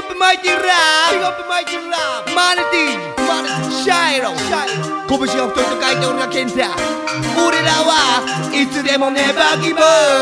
up mighty love, big up mighty love。マネティシャイロ、拳が太いと書いて俺が健太。俺らはいつでもネバーギブ。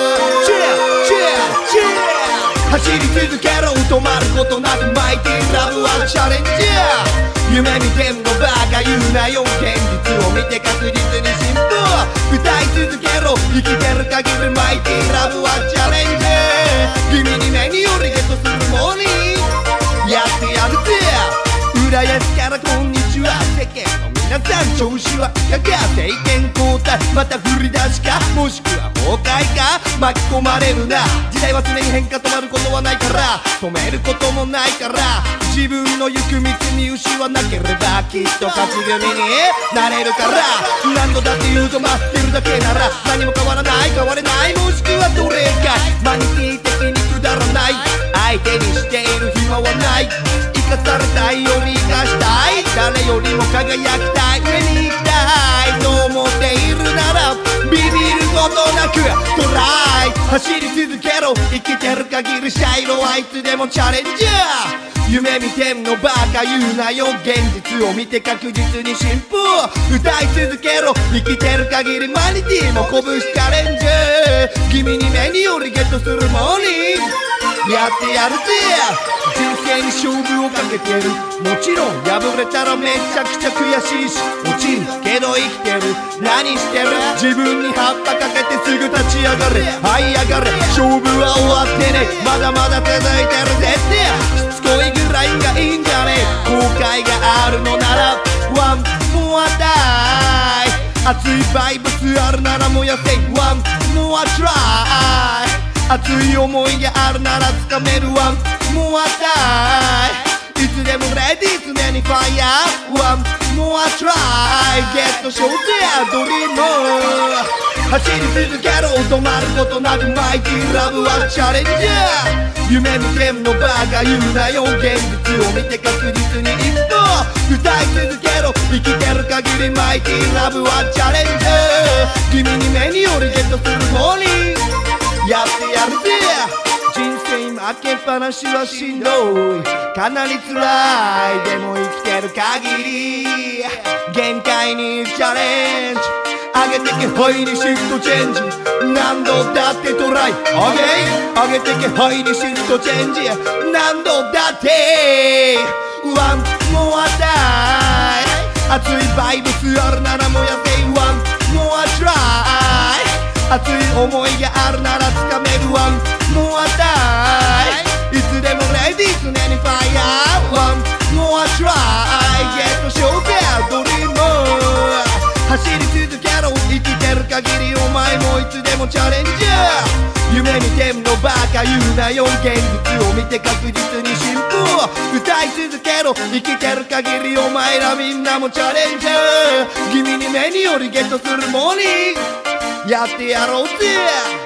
走り続けろ止まることなくマイティラブはチャレンジャー。夢見てんのバカ言うなよ現実を見て確実に進歩。歌い続けろ生きてる限りマイティラブはチャレンジャー。君に目によりゲットするモーニングやってやるぜ。浦安からこんにちは。世間の皆さん調子はいかが。政権交代また振り出しかもしくは崩壊か。巻き込まれるな時代は常に変化止まることはないから止めることもないから自分の行く道見失わなければきっと勝ち組になれるから。何度だって言うと待ってるだけなら何も変わらない変われないもしくはどれかマニティ的にくだらない相手にしている暇はない生かされたいより生かしたい誰よりも輝きたい上に行きたいと思っているならビビることなくトライ走り続けろ生きてる限りシャイロはいつでもチャレンジャー。夢見てんのバカ言うなよ現実を見て確実に進歩。歌い続けろ生きてる限りマニティも拳チャレンジャー。君に目によりゲットするモーニングやってやるぜ。人生に勝負をかけてるもちろん敗れたらめちゃくちゃ悔しいし落ちるけど生きてる何してる自分に葉っぱかけてすぐ立ち上がれ這い上がれ勝負は終わってねまだまだ続いてるぜってしつこいぐらいがいいんじゃね後悔があるのならワンモアダイ熱いバイブスあるなら燃やせワンモアトライ熱い思いがあるならつかめるワンモアタイいつでもレディー常にファイヤーワンモアトライゲットショーゼアドリーム走り続けろ止まることなくマイティラブはチャレンジャー。夢見てんのバカ言うなよ現実を見て確実に一歩歌い続けろ生きてる限りマイティラブはチャレンジャー。君に目によりゲットするモーニングやってやるぜ。人生負けっぱなしはしんどいかなり辛いでも生きてる限り限界にチャレンジ上げてけハイにシフトチェンジ何度だってトライ上げてけハイにシフトチェンジ何度だってワンモアタイ熱いバイブスあるなら燃やせワンモアトライ熱い思いがあるならつかめるワンモアタイいつでもレディー常にファイヤーワンモアトライゲットショーゼアドリーム走り続けろ生きてる限りお前もいつでもチャレンジャー。夢見てんのバカ言うなよ現実を見て確実に進歩歌い続けろ生きてる限りお前らみんなもチャレンジャー。君に目によりゲットするモーニングやってやろうぜ。